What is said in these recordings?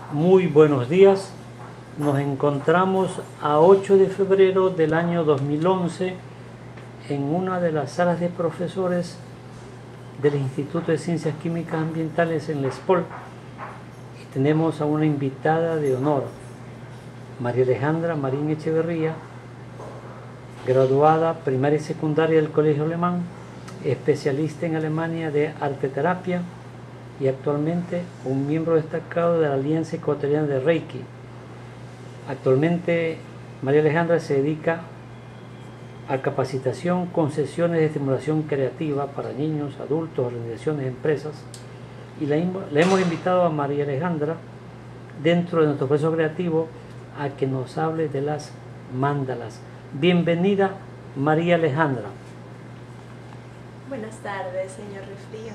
Muy buenos días. Nos encontramos a 8 de febrero del año 2011 en una de las salas de profesores del Instituto de Ciencias Químicas Ambientales en La Espol. Y tenemos a una invitada de honor, María Alejandra Marín Echeverría, graduada primaria y secundaria del Colegio Alemán, especialista en Alemania de arteterapia y actualmente un miembro destacado de la Alianza Ecuatoriana de Reiki. Actualmente María Alejandra se dedica a capacitación con sesiones de estimulación creativa para niños, adultos, organizaciones, empresas, y la hemos invitado a María Alejandra dentro de nuestro proceso creativo a que nos hable de las mandalas. Bienvenida, María Alejandra. Buenas tardes, señor Rifrío.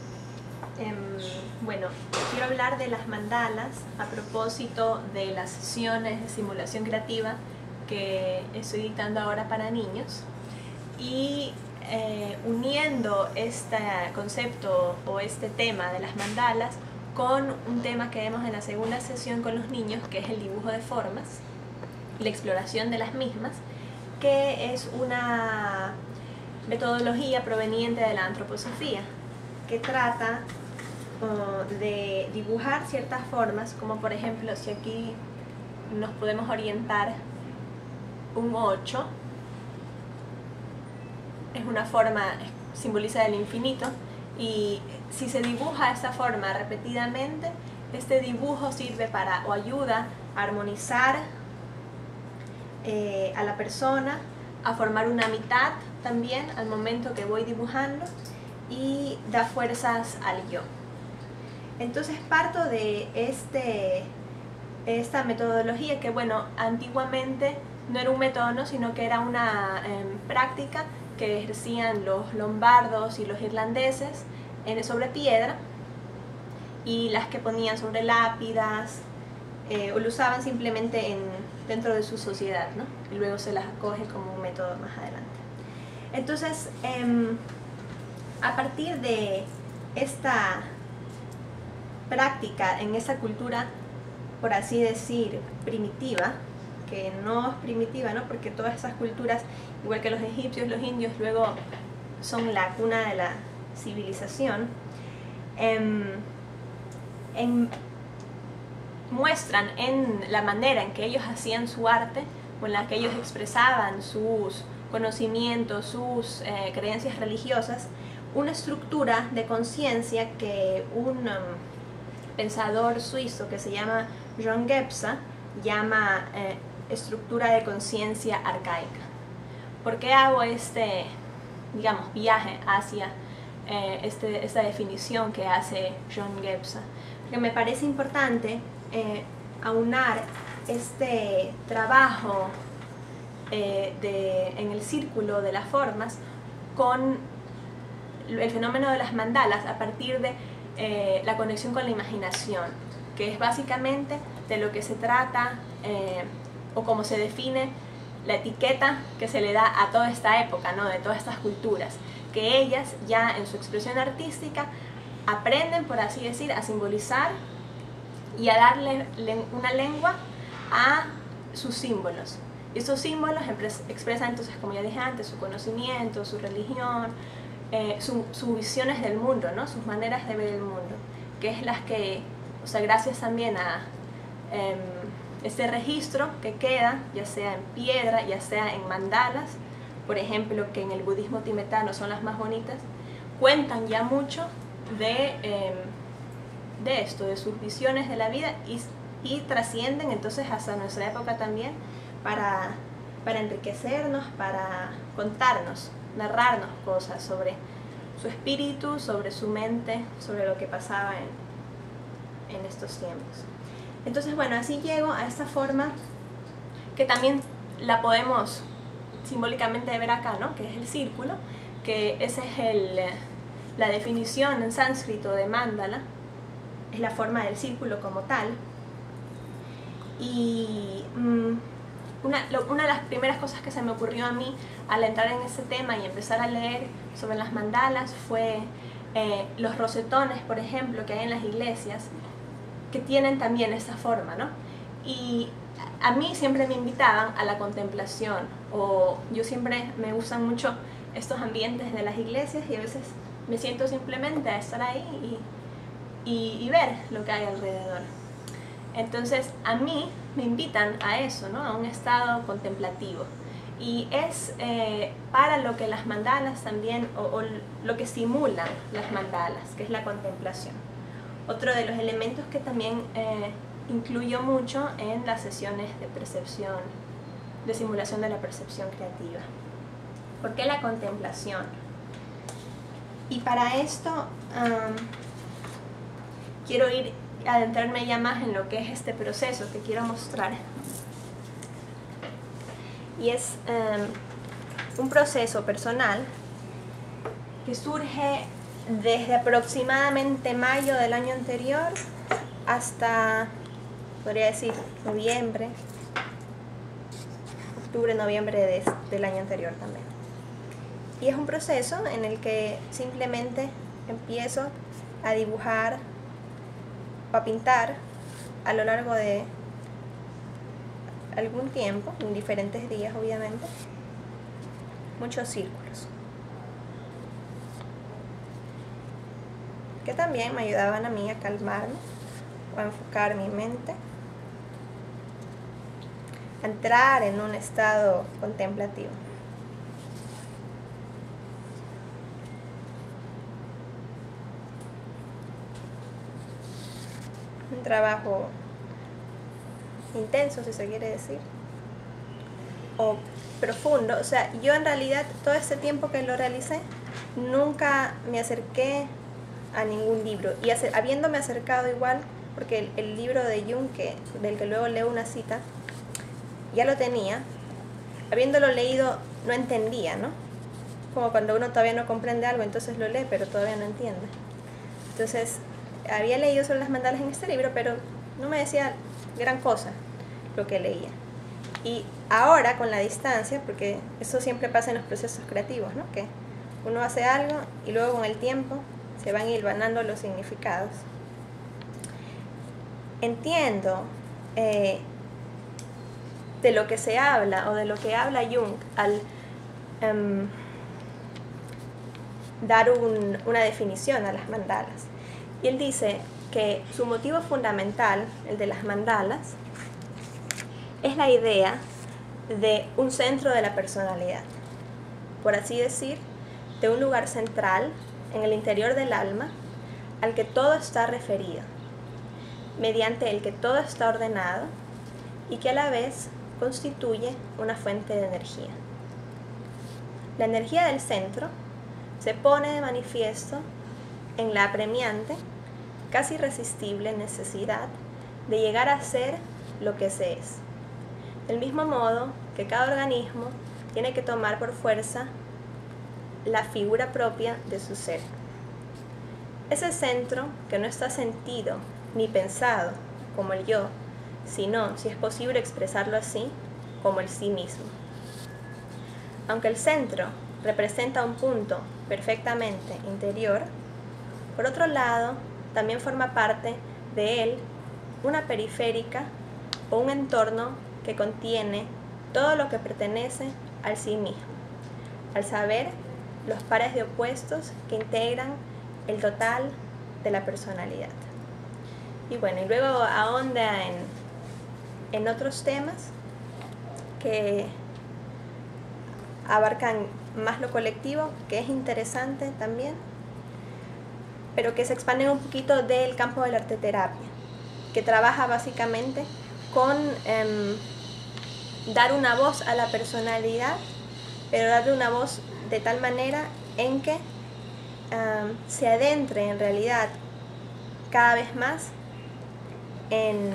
Bueno, quiero hablar de las mandalas a propósito de las sesiones de simulación creativa que estoy dictando ahora para niños y uniendo este concepto o este tema de las mandalas con un tema que vemos en la segunda sesión con los niños, que es el dibujo de formas, la exploración de las mismas, que es una metodología proveniente de la antroposofía, que trata de dibujar ciertas formas, como por ejemplo, si aquí nos podemos orientar, un 8 es una forma, simboliza el infinito, y si se dibuja esta forma repetidamente, este dibujo sirve para o ayuda a armonizar a la persona, a formar una mitad también al momento que voy dibujando, y da fuerzas al yo. Entonces parto de esta metodología que, bueno, antiguamente no era un método, ¿no?, sino que era una práctica que ejercían los lombardos y los irlandeses sobre piedra, y las que ponían sobre lápidas, o lo usaban simplemente dentro de su sociedad, ¿no? Y luego se las acoge como un método más adelante. Entonces, a partir de esta práctica en esa cultura, por así decir, primitiva, que no es primitiva, ¿no?, porque todas esas culturas, igual que los egipcios, los indios, luego son la cuna de la civilización, muestran en la manera en que ellos hacían su arte, o en la que ellos expresaban sus conocimientos, sus creencias religiosas, una estructura de conciencia que un pensador suizo que se llama John Gebza llama estructura de conciencia arcaica. ¿Por qué hago este, digamos, viaje hacia esta definición que hace John Gebza? Porque me parece importante aunar este trabajo en el círculo de las formas con el fenómeno de las mandalas a partir de la conexión con la imaginación, que es básicamente de lo que se trata o cómo se define la etiqueta que se le da a toda esta época, ¿no?, de todas estas culturas, que ellas ya en su expresión artística aprenden, por así decir, a simbolizar y a darle una lengua a sus símbolos. Y esos símbolos expresan entonces, como ya dije antes, su conocimiento, su religión, sus visiones del mundo, ¿no?, sus maneras de ver el mundo, que es las que, o sea, gracias también a este registro que queda, ya sea en piedra, ya sea en mandalas, por ejemplo, que en el budismo tibetano son las más bonitas, cuentan ya mucho de esto, de sus visiones de la vida, y trascienden entonces hasta nuestra época también para enriquecernos, para contarnos, narrarnos cosas sobre su espíritu, sobre su mente, sobre lo que pasaba en estos tiempos. Entonces, bueno, así llego a esta forma que también la podemos simbólicamente ver acá, ¿no?, que es el círculo, que esa es la definición en sánscrito de mandala, es la forma del círculo como tal. Y una de las primeras cosas que se me ocurrió a mí al entrar en ese tema y empezar a leer sobre las mandalas fue los rosetones, por ejemplo, que hay en las iglesias, que tienen también esa forma, ¿no? Y a mí siempre me invitaban a la contemplación, o yo siempre me gustan mucho estos ambientes de las iglesias y a veces me siento simplemente a estar ahí y ver lo que hay alrededor. Entonces a mí me invitan a eso, ¿no? A un estado contemplativo. Y es para lo que las mandalas también, o lo que simulan las mandalas, que es la contemplación. Otro de los elementos que también incluyo mucho en las sesiones de percepción, de simulación de la percepción creativa. ¿Por qué la contemplación? Y para esto quiero adentrarme ya más en lo que es este proceso que quiero mostrar. Y es un proceso personal que surge desde aproximadamente mayo del año anterior hasta, podría decir, octubre, noviembre del año anterior también. Y es un proceso en el que simplemente empiezo a dibujar o a pintar a lo largo de algún tiempo, en diferentes días obviamente, muchos círculos, que también me ayudaban a mí a calmarme o a enfocar mi mente, a entrar en un estado contemplativo. Un trabajo intenso, si se quiere decir, o profundo. O sea, yo en realidad todo este tiempo que lo realicé nunca me acerqué a ningún libro, y habiéndome acercado igual, porque el libro de Jung, del que luego leo una cita, ya lo tenía, habiéndolo leído no entendía, ¿no? Como cuando uno todavía no comprende algo, entonces lo lee pero todavía no entiende. Entonces había leído sobre las mandalas en este libro, pero no me decía gran cosa lo que leía. Y ahora, con la distancia, porque eso siempre pasa en los procesos creativos, ¿no? Que uno hace algo y luego con el tiempo se van hilvanando los significados. Entiendo de lo que se habla, o de lo que habla Jung al dar una definición a las mandalas. Y él dice que su motivo fundamental, el de las mandalas, es la idea de un centro de la personalidad, por así decir, de un lugar central en el interior del alma al que todo está referido, mediante el que todo está ordenado y que a la vez constituye una fuente de energía. La energía del centro se pone de manifiesto en la apremiante, casi irresistible necesidad de llegar a ser lo que se es. Del mismo modo que cada organismo tiene que tomar por fuerza la figura propia de su ser. Ese centro que no está sentido ni pensado como el yo, sino, si es posible expresarlo así, como el sí mismo. Aunque el centro representa un punto perfectamente interior, por otro lado, también forma parte de él una periférica o un entorno que contiene todo lo que pertenece al sí mismo, al saber, los pares de opuestos que integran el total de la personalidad. Y bueno, y luego ahonda en otros temas que abarcan más lo colectivo, que es interesante también, pero que se expanden un poquito del campo de la arteterapia, que trabaja básicamente con dar una voz a la personalidad, pero darle una voz de tal manera en que se adentre en realidad cada vez más en,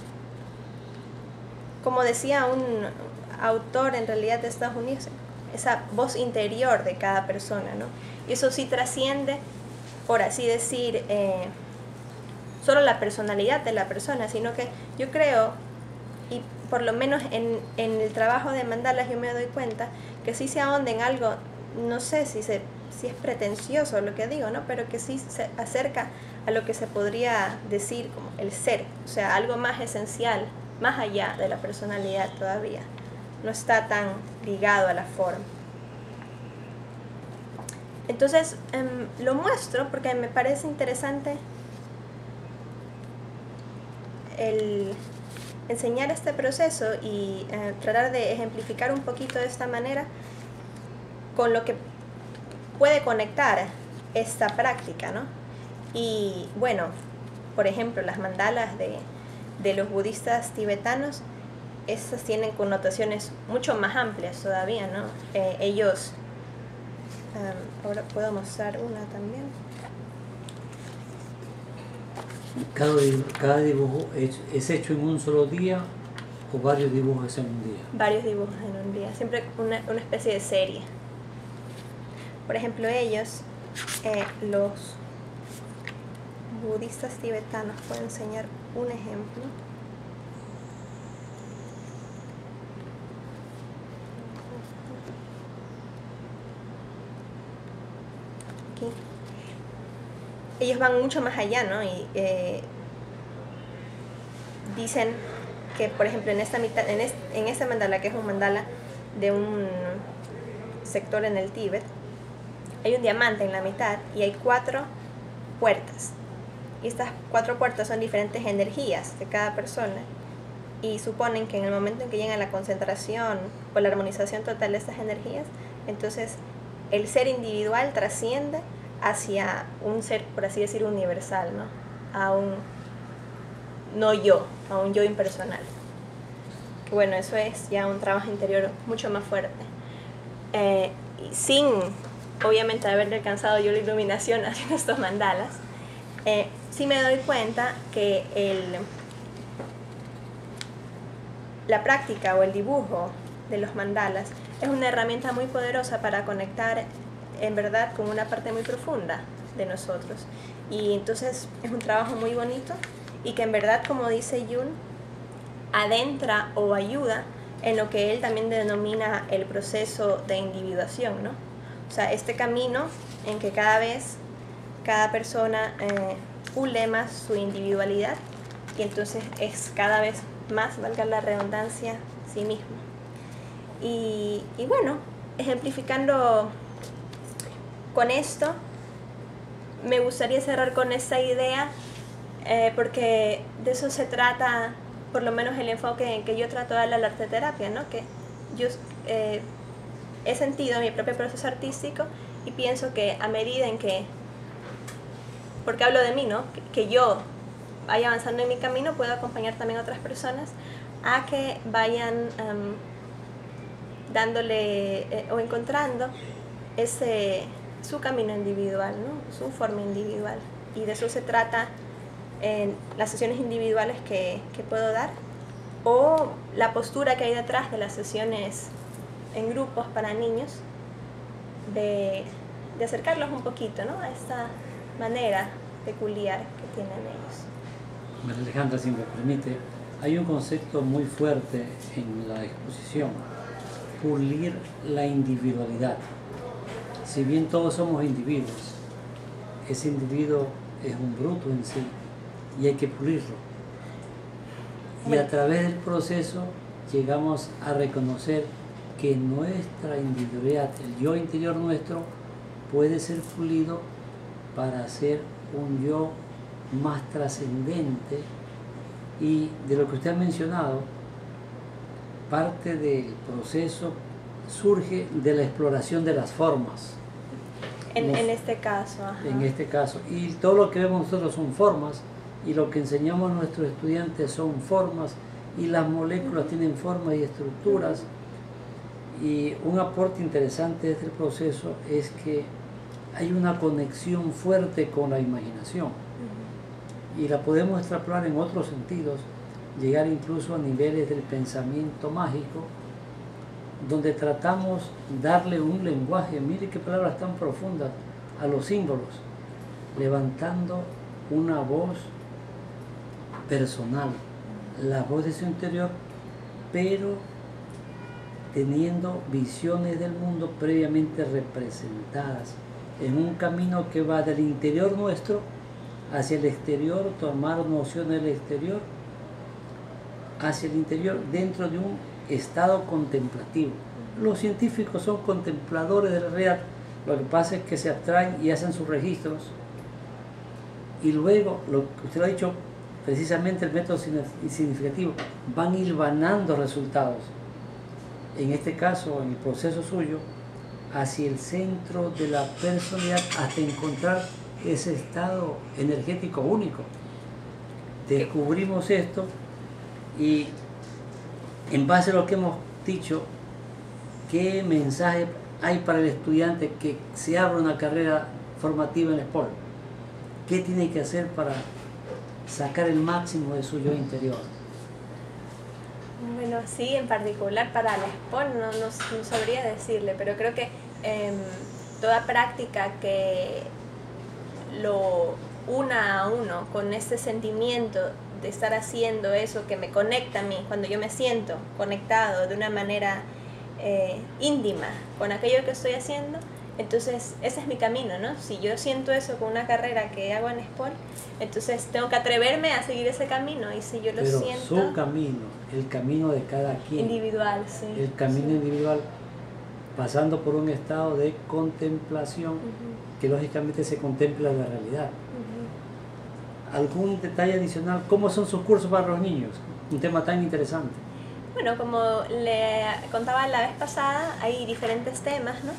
como decía un autor en realidad de Estados Unidos, esa voz interior de cada persona, ¿no? Y eso sí trasciende, por así decir, solo la personalidad de la persona, sino que yo creo, y por lo menos en el trabajo de mandalas yo me doy cuenta, que sí se ahonda en algo, no sé si es pretencioso lo que digo, ¿no? Pero que sí se acerca a lo que se podría decir como el ser, o sea, algo más esencial, más allá de la personalidad todavía. No está tan ligado a la forma. Entonces, lo muestro porque me parece interesante el enseñar este proceso y tratar de ejemplificar un poquito de esta manera con lo que puede conectar esta práctica, ¿no? Y bueno, por ejemplo, las mandalas de los budistas tibetanos, estas tienen connotaciones mucho más amplias todavía, ¿no? Ellos, ahora puedo mostrar una también. ¿Cada dibujo es hecho en un solo día o varios dibujos en un día? Varios dibujos en un día, siempre una especie de serie. Por ejemplo, ellos, los budistas tibetanos, puedo enseñar un ejemplo. Aquí. Ellos van mucho más allá, ¿no? Y dicen que, por ejemplo, en esta mandala, que es un mandala de un sector en el Tíbet, hay un diamante en la mitad y hay 4 puertas. Y estas 4 puertas son diferentes energías de cada persona y suponen que en el momento en que llegan a la concentración o la armonización total de estas energías, entonces el ser individual trasciende hacia un ser, por así decir, universal, ¿no? A un no yo, a un yo impersonal. Bueno, eso es ya un trabajo interior mucho más fuerte. Sin, obviamente, haber alcanzado yo la iluminación haciendo estos mandalas, sí me doy cuenta que la práctica o el dibujo de los mandalas es una herramienta muy poderosa para conectar en verdad con una parte muy profunda de nosotros. Y entonces es un trabajo muy bonito y que en verdad, como dice Jung, adentra o ayuda en lo que él también denomina el proceso de individuación, ¿no? O sea, este camino en que cada vez cada persona pule más su individualidad y entonces es cada vez más, valga la redundancia, sí mismo. Y bueno, ejemplificando con esto, me gustaría cerrar con esta idea porque de eso se trata, por lo menos el enfoque en que yo trato de darle a la arteterapia, ¿no? Que yo he sentido mi propio proceso artístico y pienso que a medida en que, porque hablo de mí, ¿no? Que yo vaya avanzando en mi camino, puedo acompañar también a otras personas a que vayan dándole o encontrando su camino individual, ¿no? Su forma individual. Y de eso se trata en las sesiones individuales que puedo dar, o la postura que hay detrás de las sesiones en grupos para niños, de acercarlos un poquito, ¿no? A esta manera peculiar que tienen ellos. María Alejandra, si me permite, hay un concepto muy fuerte en la exposición: pulir la individualidad. Si bien todos somos individuos, ese individuo es un bruto en sí y hay que pulirlo. Y a través del proceso llegamos a reconocer que nuestra individualidad, el yo interior nuestro, puede ser pulido para ser un yo más trascendente. Y de lo que usted ha mencionado, parte del proceso surge de la exploración de las formas. En este caso. Ajá. En este caso. Y todo lo que vemos nosotros son formas, y lo que enseñamos a nuestros estudiantes son formas, y las moléculas tienen formas y estructuras. Y un aporte interesante de este proceso es que hay una conexión fuerte con la imaginación. Y la podemos extrapolar en otros sentidos, llegar incluso a niveles del pensamiento mágico, donde tratamos darle un lenguaje, mire qué palabras tan profundas, a los símbolos, levantando una voz personal, la voz de su interior, pero teniendo visiones del mundo previamente representadas en un camino que va del interior nuestro hacia el exterior, tomar nociones del exterior hacia el interior dentro de un estado contemplativo. Los científicos son contempladores de la realidad, lo que pasa es que se abstraen y hacen sus registros y luego, lo que usted lo ha dicho, precisamente el método significativo, van hilvanando resultados, en este caso, en el proceso suyo, hacia el centro de la personalidad hasta encontrar ese estado energético único. Descubrimos esto y en base a lo que hemos dicho, ¿qué mensaje hay para el estudiante que se abra una carrera formativa en SPOL? ¿Qué tiene que hacer para sacar el máximo de su yo interior? Bueno, sí, en particular para la SPOL no sabría decirle, pero creo que toda práctica que lo una a uno con ese sentimiento de estar haciendo eso que me conecta a mí, cuando yo me siento conectado de una manera íntima con aquello que estoy haciendo, entonces ese es mi camino, ¿no? Si yo siento eso con una carrera que hago en SPOL, entonces tengo que atreverme a seguir ese camino, y si yo lo Pero siento... su camino, el camino de cada quien. Individual, sí. El camino sí. individual, pasando por un estado de contemplación, que lógicamente se contempla la realidad. ¿Algún detalle adicional? ¿Cómo son sus cursos para los niños? Un tema tan interesante. Bueno, como le contaba la vez pasada, hay diferentes temas, ¿no?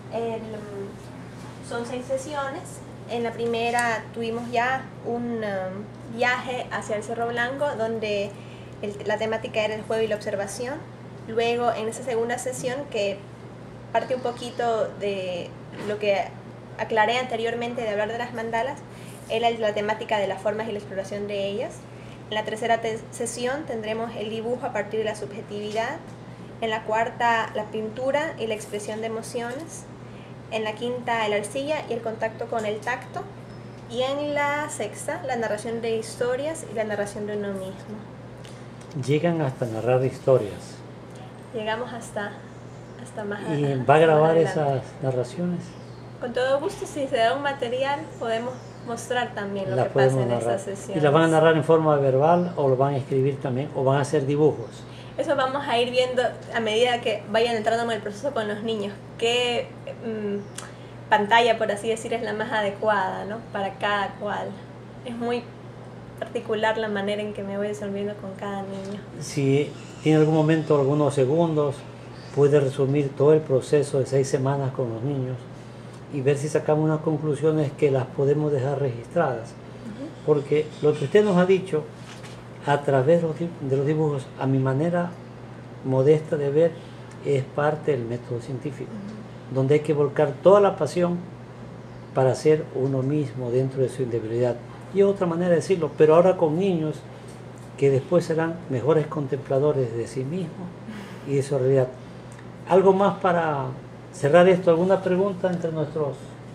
Son 6 sesiones. En la primera tuvimos ya un viaje hacia el Cerro Blanco, donde la temática era el juego y la observación. Luego, en esa segunda sesión, que parte un poquito de lo que aclaré anteriormente de hablar de las mandalas, era la temática de las formas y la exploración de ellas. En la tercera sesión tendremos el dibujo a partir de la subjetividad. En la cuarta, la pintura y la expresión de emociones. En la quinta, la arcilla y el contacto con el tacto. Y en la sexta, la narración de historias y la narración de uno mismo. Llegan hasta narrar historias. Llegamos hasta más ¿Y adelante. va a grabar esas narraciones? Con todo gusto, si se da un material, podemos mostrar también lo que pasa en estas sesiones. ¿Y la van a narrar en forma verbal o lo van a escribir también o van a hacer dibujos? Eso vamos a ir viendo a medida que vayan entrando en el proceso con los niños. ¿Qué pantalla, por así decir, es la más adecuada, ¿no? Para cada cual? Es muy particular la manera en que me voy desenvolviendo con cada niño. Si tiene algún momento, algunos segundos, puede resumir todo el proceso de 6 semanas con los niños y ver si sacamos unas conclusiones que las podemos dejar registradas. Porque lo que usted nos ha dicho, a través de los dibujos, a mi manera modesta de ver, es parte del método científico, donde hay que volcar toda la pasión para ser uno mismo dentro de su individualidad. Y otra manera de decirlo, pero ahora con niños que después serán mejores contempladores de sí mismos y de su realidad. ¿Algo más para cerrar esto? ¿Alguna pregunta entre nuestros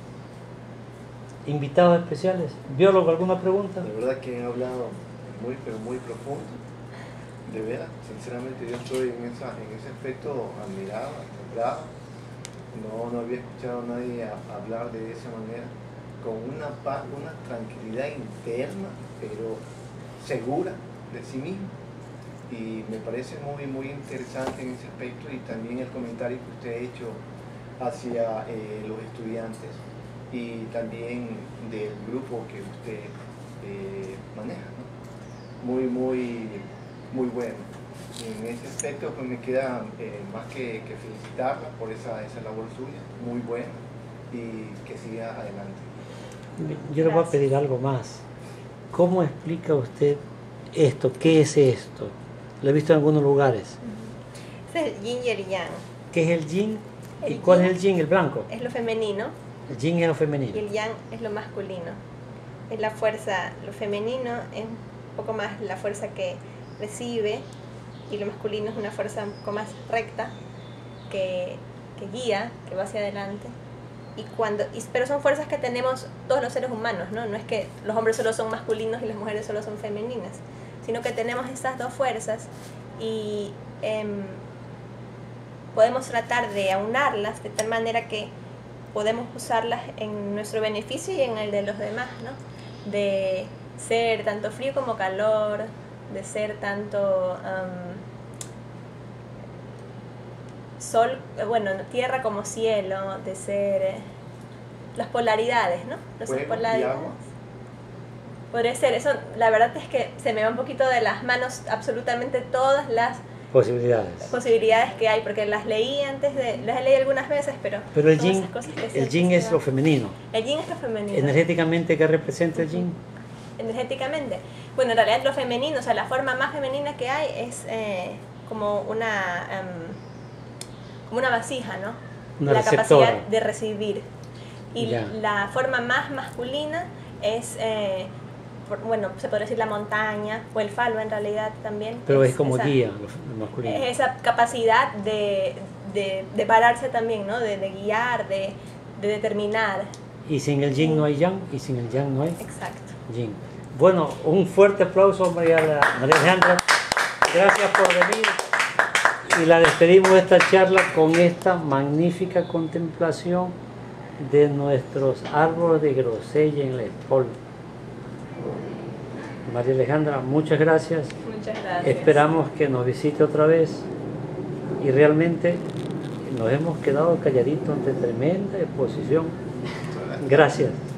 invitados especiales? ¿Biólogo, alguna pregunta? De verdad que han hablado muy, pero muy profundo. De verdad, sinceramente yo estoy en ese aspecto admirado, asombrado. No había escuchado a nadie hablar de esa manera, con una paz, una tranquilidad interna, pero segura de sí mismo. Y me parece muy, muy interesante en ese aspecto, y también el comentario que usted ha hecho hacia los estudiantes y también del grupo que usted maneja, ¿no? Muy, muy, muy bueno. Y en ese aspecto pues me queda más que felicitarla por esa labor suya, muy buena, y que siga adelante. Yo le voy a pedir algo más. ¿Cómo explica usted esto? ¿Qué es esto? Lo he visto en algunos lugares. Este es el yin y el yang. ¿Qué es el yin? ¿Y El cuál yin es el yin? ¿El blanco? Es lo femenino El yin es lo femenino. y el yang es lo masculino. Es la fuerza, lo femenino es un poco más la fuerza que recibe, y lo masculino es una fuerza un poco más recta que guía, que va hacia adelante. Pero son fuerzas que tenemos todos los seres humanos, ¿no? No es que los hombres solo son masculinos y las mujeres solo son femeninas, sino que tenemos estas dos fuerzas y podemos tratar de aunarlas de tal manera que podemos usarlas en nuestro beneficio y en el de los demás, ¿no? de ser tanto frío como calor, de ser tanto sol, bueno, tierra como cielo, de ser las polaridades, ¿no? Las ¿Fuego y polaridades. agua? Podría ser, eso la verdad es que se me va un poquito de las manos absolutamente todas las posibilidades que hay, porque las leí las leí algunas veces, pero el son yin, esas cosas que el yin es lo femenino. El yin es lo femenino. Energéticamente, ¿qué representa el yin? Energéticamente, bueno, en realidad lo femenino, o sea, la forma más femenina que hay es como una vasija, ¿no? Una la receptora. capacidad de recibir. Y Ya. la forma más masculina es, bueno, se podría decir la montaña o el falo en realidad también. Pero es como esa, guía, lo masculino. Es esa capacidad de pararse también, ¿no? De guiar, de determinar. Y sin el yin no hay yang, y sin el yang no hay Exacto. yin. Bueno, un fuerte aplauso a María Alejandra. Gracias por venir. Y la despedimos de esta charla con esta magnífica contemplación de nuestros árboles de grosella en la espolda. María Alejandra, muchas gracias. Muchas gracias. Esperamos que nos visite otra vez. Y realmente nos hemos quedado calladitos ante tremenda exposición. Gracias.